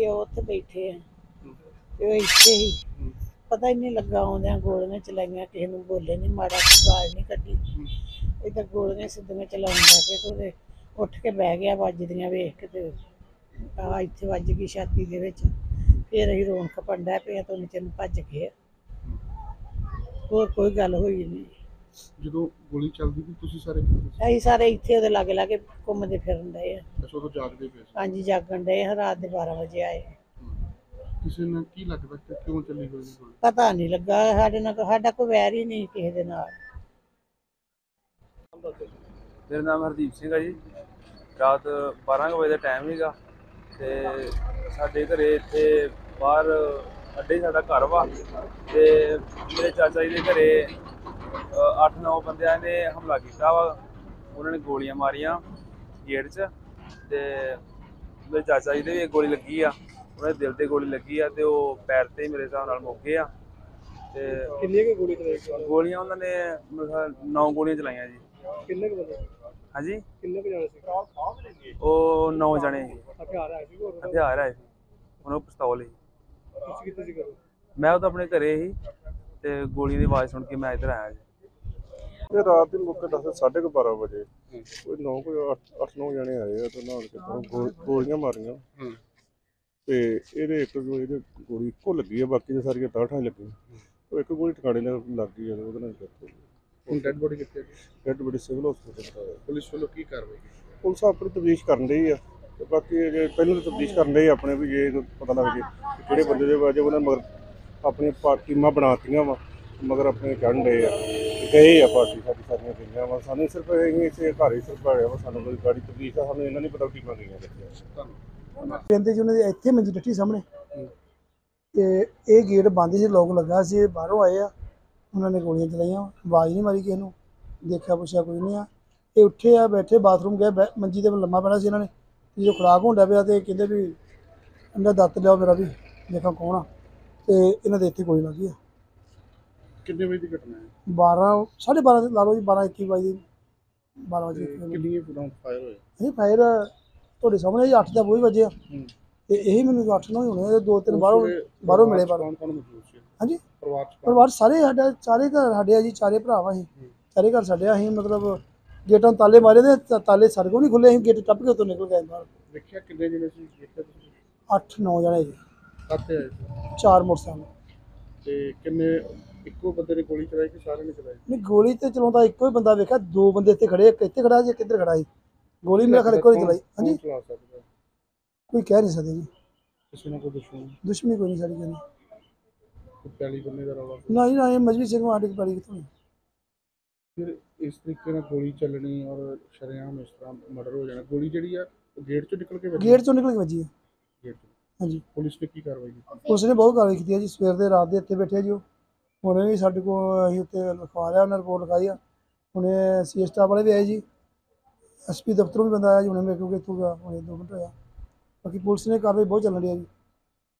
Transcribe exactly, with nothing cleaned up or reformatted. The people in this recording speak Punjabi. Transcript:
ਉੱਥੇ ਬੈਠੇ ਆ ਤੇ ਉਹ ਇੱਥੇ ਹੀ ਪਤਾ ਹੀ ਨਹੀਂ ਲੱਗਾ ਆਉਂਦਿਆਂ ਗੋਲੀਆਂ ਚਲਾਈਆਂ, ਕਿਸੇ ਨੂੰ ਬੋਲੇ ਨਹੀਂ, ਮਾੜਾ ਗਾਲ ਨਹੀਂ ਕੱਢੀ, ਇੱਧਰ ਗੋਲੀਆਂ ਸਿੱਧੀਆਂ ਚਲਾਉਂਦਾ ਪਏ ਤੇ ਉਹਦੇ ਉੱਠ ਕੇ ਬਹਿ ਗਿਆ ਵੱਜਦੀਆਂ ਵੇਖ ਕੇ ਤੇ ਆ ਇੱਥੇ ਵੱਜ ਗਈ ਛਾਤੀ ਦੇ ਵਿੱਚ। ਫਿਰ ਅਸੀਂ ਰੋਣ ਖਪਣ ਡੈ ਪਏ ਤੇ ਉਹਨੇ ਚਿਰ ਭੱਜ ਗਏ। ਹੋਰ ਕੋਈ ਗੱਲ ਹੋਈ ਨਹੀਂ। ਜਦੋਂ ਗੋਲੀ ਚੱਲਦੀ ਸੀ ਤੁਸੀਂ ਸਾਰੇ ਅਸੀਂ ਸਾਰੇ ਇੱਥੇ ਉਹਦੇ ਲਾਗੇ ਲਾਗੇ ਘੁੰਮਦੇ ਫਿਰਨ ਡਏ ਆ। ਅੱਛਾ, ਉਦੋਂ ਜਾਗਦੇ ਪਏ ਸੀ? ਹਾਂਜੀ, ਜਾਗਣ ਡਏ ਆ। ਰਾਤ ਦੇ ਬਾਰਾਂ ਵਜੇ ਆਏ। ਕਿਸੇ ਨੂੰ ਕੀ ਲੱਗਦਾ ਕਿ ਕਿਉਂ ਚੱਲੀ ਹੋਈ ਗੋਲੀ? ਪਤਾ ਨਹੀਂ ਲੱਗਾ, ਸਾਡੇ ਨਾਲ ਸਾਡਾ ਕੋਈ ਵੈਰ ਹੀ ਨਹੀਂ ਕਿਸੇ ਦੇ ਨਾਲ। ਮੇਰਾ ਨਾਮ ਹਰਦੀਪ ਸਿੰਘ ਹੈ ਜੀ। ਰਾਤ ਬਾਰਾਂ ਕੁ ਵਜੇ ਦਾ ਟਾਈਮ ਸੀਗਾ ਤੇ ਸਾਡੇ ਘਰੇ ਇੱਥੇ ਬਾਹਰ ਅੱਡੇ ਸਾਡਾ ਘਰ ਵਾ ਤੇ ਮੇਰੇ ਚਾਚਾ ਜੀ ਦੇ ਘਰੇ ਅੱਠ ਨੌ ਬੰਦਿਆਂ ਨੇ ਹਮਲਾ ਕੀਤਾ ਵਾ। ਉਹਨਾਂ ਨੇ ਗੋਲੀਆਂ ਮਾਰੀਆਂ ਗੇਟ 'ਚ ਤੇ ਮੇਰੇ ਚਾਚਾ ਜੀ ਦੇ ਵੀ ਗੋਲੀ ਲੱਗੀ ਆ, ਉਹਨਾਂ ਦੇ ਦਿਲ ਤੇ ਗੋਲੀ ਲੱਗੀ ਆ ਤੇ ਉਹ ਪੈਰ ਤੇ ਮੇਰੇ ਹਿਸਾਬ ਨਾਲ ਮੁੱਕ ਗਏ ਆ। ਤੇ ਕਿੰਨੀਆਂ ਕੁ ਗੋਲੀ ਚਲਾਈ? ਗੋਲੀਆਂ ਉਹਨਾਂ ਨੇ ਮੇਰੇ ਖਿਆਲ ਨੌ ਗੋਲੀਆਂ ਚਲਾਈਆਂ ਜੀ। ਕਿੰਨੇ ਕੁ ਬੰਦੇ? ਹਾਂਜੀ, ਕਿੰਨੇ ਕੁ ਜਾਣੇ ਸੀ? ਉਹ ਨੌ ਜਣੇ ਸੀ। ਹਥਿਆਰ ਆਏ ਸੀ? ਹਥਿਆਰ ਆਏ ਸੀ, ਉਹਨਾਂ ਕੋਲ ਪਿਸਤੌਲ ਸੀ। ਤੁਸੀਂ ਕਿੱਥੇ ਸੀ ਘਰੇ? ਮੈਂ ਉਹ ਤਾਂ ਆਪਣੇ ਘਰੇ ਸੀ ਤੇ ਗੋਲੀ ਦੀ ਆਵਾਜ਼ ਸੁਣ ਕੇ ਮੈਂ ਇੱਧਰ ਆਇਆ ਜੀ। ਇਹ ਰਾਤ ਦੇ ਮੌਕੇ ਦੱਸ ਸਾਢੇ ਕੁ ਬਾਰਾਂ ਵਜੇ ਕੋਈ ਨੌ ਕੋਈ ਅੱਠ ਨੌ ਜਣੇ ਆਏ ਆ ਤੇ ਨਾਲ ਕੇ ਗੋਲੀਆਂ ਮਾਰੀਆਂ ਤੇ ਇਹਦੇ ਇੱਕ ਇਹਦੇ ਗੋਲੀ ਇੱਕੋ ਲੱਗੀ ਆ, ਬਾਕੀ ਦੇ ਸਾਰੀਆਂ ਤਾਂਠਾਂ ਹੀ ਲੱਗੀਆਂ। ਉਹ ਇੱਕ ਗੋਲੀ ਟਿਕਾਣੇ ਨਾਲ ਲੱਗ ਗਈ ਆ, ਉਹਦੇ ਨਾਲ ਡੈਥ ਹੋ ਗਈ। ਹੁਣ ਡੈਡ ਬੋਡੀ ਕਿੱਥੇ? ਡੈਡ ਬੋਡੀ ਸਿਵਲ ਹਸਪਤਾਲ। ਪੁਲਿਸ ਵੱਲੋਂ ਕੀ ਕਾਰਵਾਈ ਕੀਤੀ? ਪੁਲਿਸ ਆਪਣੀ ਤਫਤੀਸ਼ ਕਰਨ ਡਈ ਆ ਤੇ ਬਾਕੀ ਜੇ ਪਹਿਲਾਂ ਤਾਂ ਤਫਤੀਸ਼ ਕਰਨ ਡਈ ਆਪਣੇ ਵੀ ਜੇ ਪਤਾ ਲੱਗ ਜੇ ਕਿਹੜੇ ਬੰਦੇ ਦੇ ਵਜੇ ਉਹਨਾਂ ਮਗਰ ਆਪਣੀਆਂ ਟੀਮਾਂ ਬਣਾਤੀਆਂ ਵਾ, ਮਗਰ ਆਪਣੇ ਚੜ੍ਹਨ ਡਏ ਆ ਗਏ ਆ ਪਾਰਟੀ ਸਾਡੀ ਸਾਰੀਆਂ ਗਈਆਂ ਵਾ। ਸਾਨੂੰ ਸਿਰਫ ਅਸੀਂ ਇੱਥੇ ਘਰ ਹੀ ਸਿਰਫ ਆਇਆ ਵਾ, ਸਾਨੂੰ ਕੋਈ ਗਾੜੀ ਤਫਤੀਸ਼ ਆ ਸਾਨੂੰ ਇਹਨਾਂ ਨਹੀਂ ਪਤਾ ਟੀਮਾਂ ਗਈਆਂ ਕਿੱਥੇ। ਕਹਿੰਦੇ ਜੀ ਉਹਨਾਂ ਦੇ ਇੱਥੇ ਮੰਜੀ ਡੱਠੀ ਸਾਹਮਣੇ ਤੇ ਇਹ ਗੇਟ ਬੰਦ ਸੀ, ਲੋਕ ਲੱਗਾ ਸੀ, ਬਾਹਰੋਂ ਆਏ ਆ, ਉਹਨਾਂ ਨੇ ਗੋਲੀਆਂ ਚਲਾਈਆਂ। ਆਵਾਜ਼ ਨਹੀਂ ਮਾਰੀ ਕਿਸੇ ਨੂੰ, ਦੇਖਿਆ ਪੁੱਛਿਆ ਕੋਈ ਨਹੀਂ ਆ। ਇਹ ਉੱਠੇ ਆ, ਬੈਠੇ ਬਾਥਰੂਮ ਗਏ, ਮੰਜੀ ਤੇ ਲੰਮਾ ਪੈਣਾ ਸੀ ਇਹਨਾਂ ਨੇ। ਜਦੋਂ ਖੁਰਾਕ ਹੁੰਦਾ ਪਿਆ ਤੇ ਕਹਿੰਦੇ ਵੀ ਅੰਡਾ ਦੱਤ ਲਿਆਓ ਮੇਰਾ ਵੀ ਦੇਖਾਂ ਕੌਣ ਆ, ਤੇ ਇਹਨਾਂ ਦੇ ਇੱਥੇ ਗੋਲੀ ਲੱਗੀ ਆ। ਕਿੰਨੇ ਵਜੇ ਦੀ ਘਟਨਾ ਹੈ? ਬਾਰਾਂ ਸਾਢੇ ਬਾਰਾਂ ਲਾ ਲਓ ਜੀ, ਬਾਰਾਂ ਇੱਕੀ ਵਜੇ ਬਾਰਾਂ ਵਜੇ ਕਿੰਨੀਆਂ ਰਾਉਂਡ ਫਾਇਰ ਹੋਏ? ਇਹ ਫਾਇਰ ਤੁਹਾਡੇ ਸਾਹਮਣੇ ਜੀ ਅੱਠ ਦਾ ਬਹੁਤ ਵਜੇ ਆ ਤੇ ਇਹੀ ਮੈਨੂੰ ਅੱਠ ਨੌ ਹੀ ਹੋਣੇ, ਦੋ ਤਿੰਨ ਬਾਹਰੋਂ ਬਾਹਰੋਂ ਮਿਲੇ। ਬਾਹਰੋਂ ਕੌਣ ਕੌਣ ਮੌਜੂਦ ਸੀ ਹਾਂਜੀ, ਪਰਿਵਾਰ ਚ? ਪਰਿਵਾਰ ਸਾਰੇ ਸਾਡਾ ਚਾਰੇ ਘਰ ਸਾਡੇ ਆ ਜੀ, ਚਾਰੇ ਭਰਾ ਵਾ ਅਸੀਂ, ਚਾਰੇ ਘਰ ਸਾਡੇ ਆ। ਅਸੀਂ ਮਤਲਬ ਗੇਟਾਂ ਤਾਲੇ ਮਾਰੇ ਤੇ ਤਾਲੇ ਸਾਡੇ ਕੋਲ ਨਹੀਂ ਖੁੱਲੇ, ਅਸੀਂ ਗੇਟ ਟੱਪ ਕੇ ਉੱਤੋਂ ਨਿਕਲ ਗਏ ਬਾਹਰ। ਦੇਖਿਆ ਕਿੰਨੇ ਜਣੇ ਸੀ? ਦੇਖਿਆ ਤੁਸੀਂ? ਅੱਠ ਨੌ ਜਣੇ ਜੀ, ਸੱਤ ਆਏ ਸੀ? ਚਾਰ ਮੋਟਰਸਾਈਕਲ। ਤੇ ਕਿੰਨੇ ਇੱਕੋ ਬੰਦੇ ਨੇ ਗੋਲੀ ਚਲਾਈ ਕਿ ਸਾਰਿਆਂ ਨੇ ਚਲਾਈ? ਨਹੀਂ, ਗੋਲੀ ਤੇ ਚਲਾਉਂਦਾ ਇੱਕੋ ਹੀ ਬੰਦਾ ਵੇਖਿਆ, ਦੋ ਬੰਦੇ ਇੱਥੇ ਖੜੇ, ਇੱਕ ਇੱਥੇ ਖੜਾ ਜੀ, ਇੱਕ ਇੱਧਰ ਖੜਾ ਸੀ। ਗੋਲੀ ਮੇਰਾ ਖਿਆਲ ਇੱਕੋ ਹੀ ਚਲਾਈ। ਹਾਂਜੀ, ਚਲਾ ਸਕਦਾ ਕੋਈ ਕਹਿ ਨਹੀਂ ਸਕਦੇ ਜੀ, ਕਿਸੇ ਨਾਲ ਕੋਈ ਦੁਸ਼ਮਣ? ਦੁਸ਼ਮਣੀ ਕੋਈ ਨਹੀਂ ਸਾਡੀ ਕਹਿੰਦੇ। ਕੋਈ ਪੈਲੀ ਬੰਨੇ ਦਾ ਰੌਲਾ? ਨਾ ਜੀ ਨਾ, ਇਹ ਮਜਬੀ ਸਿੰਘ ਸਾਡੇ ਕੋਲ ਪੈਲੀ ਕਿੱਥੋਂ? ਫਿਰ ਇਸ ਤਰੀਕੇ ਨਾਲ ਗੋਲੀ ਚੱਲਣੀ ਔਰ ਸ਼ਰੇਆਮ ਇਸ ਤਰ੍ਹਾਂ ਮਰਡਰ ਹੋ ਜਾਣਾ। ਗੋਲੀ ਜਿਹੜੀ ਆ ਉਹ ਗੇਟ ਚੋਂ ਨਿਕਲ ਕੇ ਵੱਜੀ? ਗੇਟ ਚੋਂ ਨਿਕਲ ਕੇ ਵੱਜੀ ਹੈ। ਗੇਟ ਚੋਂ? ਹਾਂਜੀ। ਪੁਲਿਸ ਨੇ ਕੀ ਕਾਰਵਾਈ ਕੀਤੀ? ਪੁਲਿਸ ਨੇ ਬਹੁਤ ਕਾਰਵਾਈ ਕੀਤੀ ਹੈ ਜੀ, ਸਵੇਰ ਦੇ ਰਾਤ ਦੇ ਇੱਥੇ ਬੈਠੇ ਆ ਜੀ। ਉਹ ਹੁਣੇ ਵੀ ਸਾਡੇ ਕੋਲ ਅਸੀਂ ਉੱਤੇ ਲਿਖਵਾ ਲਿਆ, ਉਹਨਾਂ ਰਿਪੋਰਟ ਲਿਖਾਈ ਆ। ਹੁਣੇ ਸੀ ਸਟਾਫ ਵਾਲੇ ਵੀ ਆਏ ਜੀ, ਐਸ ਪੀ ਦਫ਼ਤਰੋਂ ਵੀ ਬੰਦਾ ਆਇਆ ਜੀ ਹੁਣੇ, ਮੇਰੇ ਕੋਲ ਇੱਥੋਂ ਗਿਆ ਹੁਣੇ ਦੋ ਮਿੰਟ ਹੋਇਆ। ਬਾਕੀ ਪੁਲਿਸ ਨੇ ਕਾਰਵਾਈ ਬਹੁਤ ਚੱਲ ਰਹੀ ਹੈ ਜੀ।